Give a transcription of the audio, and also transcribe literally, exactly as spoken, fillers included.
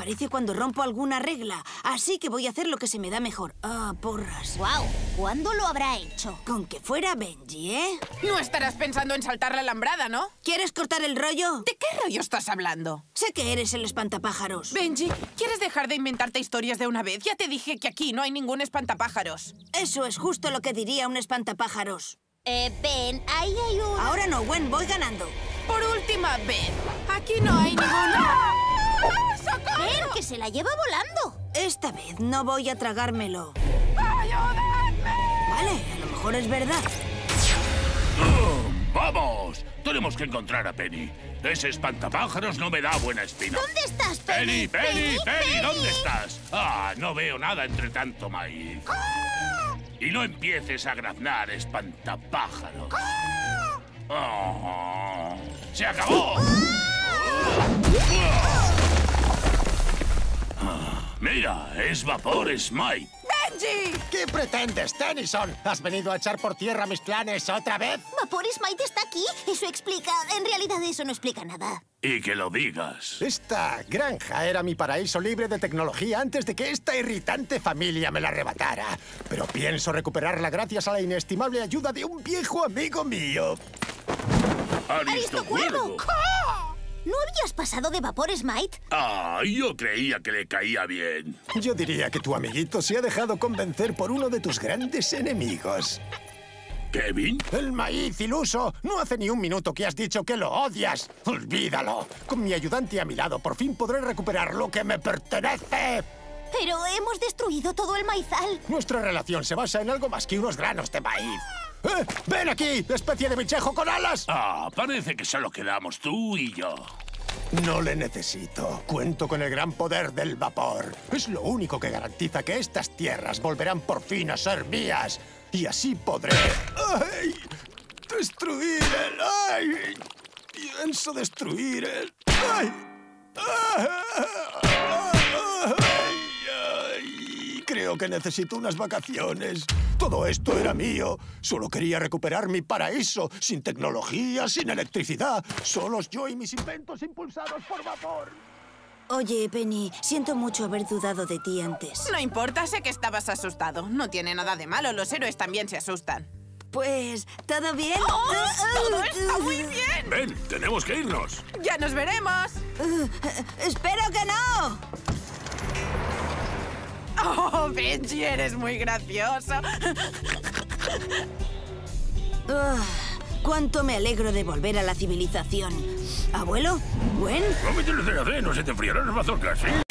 aparece cuando rompo alguna regla. Así que voy a hacer lo que se me da mejor. Ah, porras. Guau, ¿cuándo lo habrá hecho? Con que fuera Benji, ¿eh? No estarás pensando en saltar la alambrada, ¿no? ¿Quieres cortar el rollo? ¿De qué rollo estás hablando? Sé que eres el espantapájaros. Benji, ¿quieres dejar de inventarte historias de una vez? Ya te dije que aquí no hay ningún espantapájaros. Eso es justo lo que diría un espantapájaros. Eh, Ben, ahí hay un... Ahora no, Gwen, voy ganando. Por última vez, aquí no hay ninguna... ¡Socorro! Ben, que se la lleva volando. Esta vez no voy a tragármelo. ¡Ayúdame! Vale, a lo mejor es verdad. ¡Oh, ¡vamos! Tenemos que encontrar a Penny. Ese espantapájaros no me da buena espina. ¿Dónde estás, Penny? Penny, Penny, Penny, ¿dónde estás? Ah, no veo nada entre tanto maíz. Y no empieces a graznar, espantapájaros. Oh, ¡se acabó! Ah, mira, es Vapor Smite. ¡Benji! ¿Qué pretendes, Tennyson? ¿Has venido a echar por tierra mis planes otra vez? Vapor Smite está aquí. Eso explica... En realidad eso no explica nada. Y que lo digas. Esta granja era mi paraíso libre de tecnología antes de que esta irritante familia me la arrebatara. Pero pienso recuperarla gracias a la inestimable ayuda de un viejo amigo mío. ¡Aristocuervo! ¿No habías pasado de Vapor Smite? Ah, yo creía que le caía bien. Yo diría que tu amiguito se ha dejado convencer por uno de tus grandes enemigos. ¿Kevin? El maíz iluso. No hace ni un minuto que has dicho que lo odias. Olvídalo. Con mi ayudante a mi lado, por fin podré recuperar lo que me pertenece. Pero hemos destruido todo el maizal. Nuestra relación se basa en algo más que unos granos de maíz. ¡Eh! ¡Ven aquí, especie de bichejo con alas! Ah, parece que solo quedamos tú y yo. No le necesito. Cuento con el gran poder del vapor. Es lo único que garantiza que estas tierras volverán por fin a ser mías. Y así podré... ¡Ay! ¡Destruir el... ¡Ay! Pienso destruir el... ¡Ay! ¡Ay! ¡Ay! ¡Ay! Creo que necesito unas vacaciones. Todo esto era mío. Solo quería recuperar mi paraíso. Sin tecnología, sin electricidad. Solos yo y mis inventos impulsados por vapor. Oye, Penny, siento mucho haber dudado de ti antes. No importa, sé que estabas asustado. No tiene nada de malo, los héroes también se asustan. Pues, ¿todo bien? ¡Oh, todo está muy bien! Ven, tenemos que irnos. ¡Ya nos veremos! Uh, ¡Espero que no! ¡Oh, Benji, eres muy gracioso! Uh, ¡Cuánto me alegro de volver a la civilización! ¿Abuelo? ¿Gwen? Cómete el C A C, no se te enfriarán las mazorcas, ¿sí?